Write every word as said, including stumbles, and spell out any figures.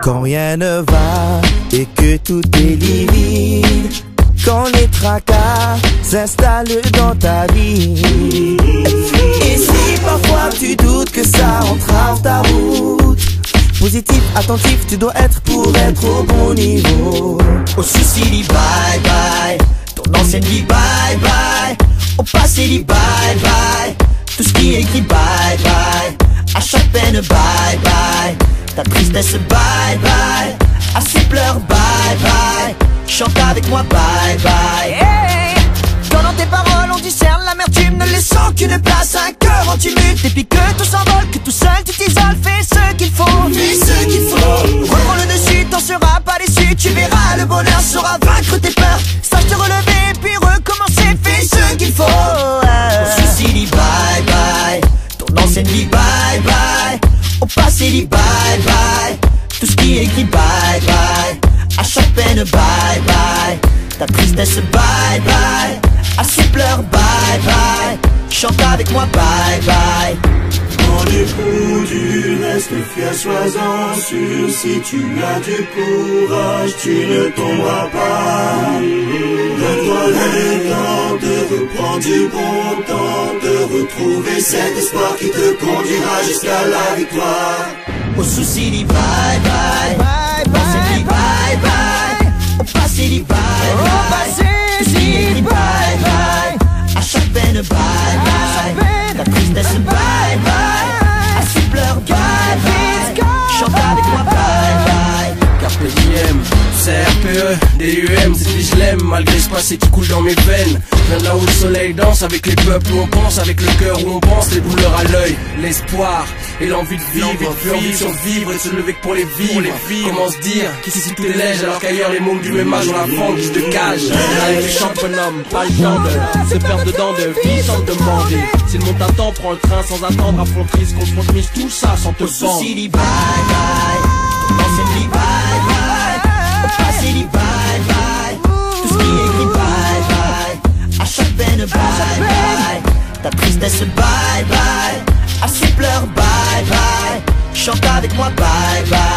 Quand rien ne va et que tout est livide, quand les tracas s'installent dans ta vie, et si parfois tu doutes que ça entrave ta route, positif, attentif, tu dois être pour être au bon niveau. Au souci dit bye bye, ton ancienne vie bye bye, au passé dit bye bye, tout ce qui est écrit bye bye, à chaque peine bye bye, ta tristesse bye bye, à ses pleurs bye bye, chante avec moi bye bye. Hey, quand dans tes paroles on discerne l'amertume, ne laissant qu'une place, un cœur en tumulte, et puis que tout s'envole, que tout seul tu t'isoles, fais ce qu'il faut, fais ce qu'il faut. Reprends le dessus, t'en seras pas déçu, tu verras le bonheur saura vaincre tes peurs. Sache te relever puis recommencer, fais ce qu'il faut. Au souci dit bye bye, ton ancienne vie bye bye, au passé dit bye bye, tout ce qui est écrit bye bye, à chaque peine bye bye, ta tristesse bye bye, à ses pleurs bye bye, chante avec moi bye bye. Quand du coup tu restes fier, sois-en sûr, si tu as du courage, tu ne tomberas pas. Donne-toi le temps de reprendre du bon temps, de retrouver cet espoir qui te conduira jusqu'à la victoire. Au souci dit bye bye, Bye au passé dit bye bye, au passé dit bye bye, au passé dit bye bye, à chaque peine bye bye, ta tristesse bye bye, à ses pleurs bye bye, chante avec moi bye bye. Carpe diem, c'est R P E, D U M, c'est vie je l'aime, malgré ce passé qui coule dans mes veines. Viens de là où le soleil danse, avec les peuples où on pense, avec le cœur où on pense, les douleurs à l'œil, l'espoir et l'envie de vivre, et puis envie de survivre et de se lever que pour les vivre. Comment se dire qu'ici tout est léger alors qu'ailleurs les mômes du même âge ont la vengeance de cage. Allez tu chantes bonhomme, pas le temps de se perdre dedans de vie sans te demander. S'il monte un temps, prends le train sans attendre, affronte risque, confronte mise, tout ça sans te Au vendre. souci dit bye bye, ton ancienne vie bye bye, au passé dit bye bye, tout ce qui est écrit bye bye, à chaque peine bye bye, ta tristesse bye bye, à ses pleurs bye bye, chante avec moi bye bye.